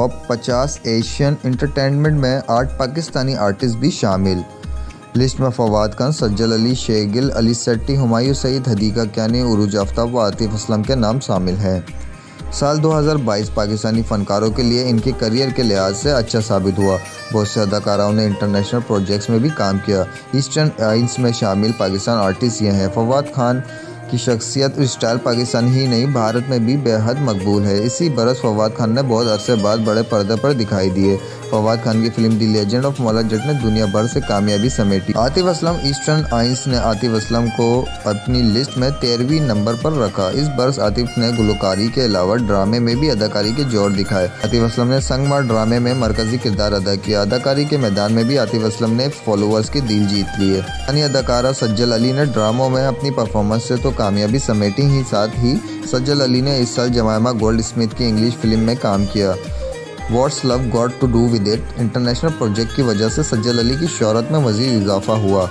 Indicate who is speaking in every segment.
Speaker 1: Top 50 Asian entertainment में 8 Pakistani artist भी शामिल। लिस्ट में फवाद खान, सज्जल अली, शेगिल, अली सेट्टी, हुमायूं सईद, हदीका क्यानी, उरूज आफ्ताब व आतिफ असलम के नाम शामिल हैं। साल 2022 पाकिस्तानी फ़नकारों के लिए इनके करियर के लिहाज से अच्छा साबित हुआ। बहुत से अदाकाराओं ने इंटरनेशनल प्रोजेक्ट्स में भी काम किया। ईस्टर्न आइंस में शामिल पाकिस्तान आर्टिस्ट ये हैं। फवाद खान की शख्सियत और स्टाइल पाकिस्तान ही नहीं भारत में भी बेहद मकबूल है। इसी बरस फवाद खान ने बहुत अरसे बाद बड़े पर्दे पर दिखाई दिए। फवाद खान की film the legend of Maula Jatt ने दुनिया भर से कामयाबी समेटी। आतिफ असलम, ईस्टर्न आइंस ने आतिफ असलम को अपनी लिस्ट में 13वीं नंबर पर रखा। इस बरस आतिफ ने गुलकारी के अलावा ड्रामे में भी अदाकारी के जोर दिखाए। आतिफ असलम ने संगमार ड्रामे में मरकजी किरदार अदा किया। अदाकारी के मैदान में भी आतिफ असलम ने फॉलोअर्स के दिल जीत लिए। पाकिस्तानी अदाकारा सज्जल अली ने ड्रामों में अपनी परफॉर्मेंस से तो कामयाबी समेटी ही, साथ ही सज्जल अली ने इस साल जमायमा गोल्ड स्मिथ की इंग्लिश फिल्म में काम किया। What's love got to do with it international project की वजह से सज्जल अली की शोहरत में मज़ीद इजाफा हुआ।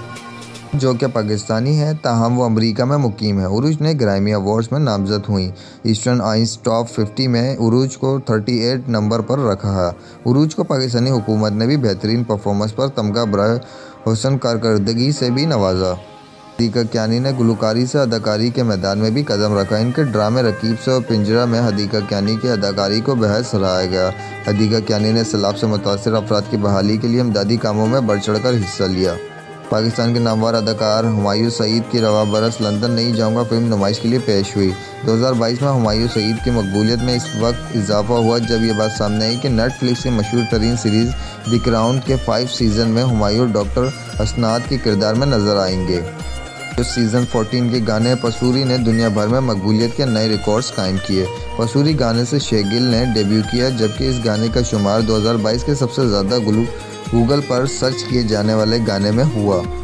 Speaker 1: जो कि पाकिस्तानी है ताहम वो अमरीका में मुकीम है। उरूज ने ग्रैमी अवार्ड्स में नामजद हुई। ईस्टर्न आइंस टॉप 50 में उरूज को 38 नंबर पर रखा है। उरूज को पाकिस्तानी हुकूमत ने भी बेहतरीन परफॉर्मेंस पर तमगा बराए हुस्न कारकर्दगी से भी नवाजा। हदीका क्यानी ने गुलकारी से अदाकारी के मैदान में भी कदम रखा। इनके ड्रामे रकीब से और पिंजरा में हदीका क्यानी की अदाकारी को बेहद सराहा गया। हदीका क्यानी ने सैलाब से मुतासर अफराद की बहाली के लिए इमदादी कामों में बढ़ चढ़ कर हिस्सा लिया। पाकिस्तान के नामवर अदाकार हुमायूं सईद की रवा बरस लंदन नहीं जाऊंगा फिल्म नुमाइश के लिए पेश हुई। 2022 में हुमायूं सईद की मकबूलियत में इस वक्त इजाफा हुआ जब ये बात सामने आई कि नेटफ्लिक्स की मशहूर तरीन सीरीज़ द क्राउन के 5 सीज़न में हुमायूं डॉक्टर हसनात के किरदार में नजर आएंगे। जो सीज़न 14 के गाने पसूरी ने दुनिया भर में मकबूलियत के नए रिकॉर्ड्स कायम किए। पसूरी गाने से शेगिल ने डेब्यू किया, जबकि इस गाने का शुमार 2022 के सबसे ज़्यादा गूगल पर सर्च किए जाने वाले गाने में हुआ।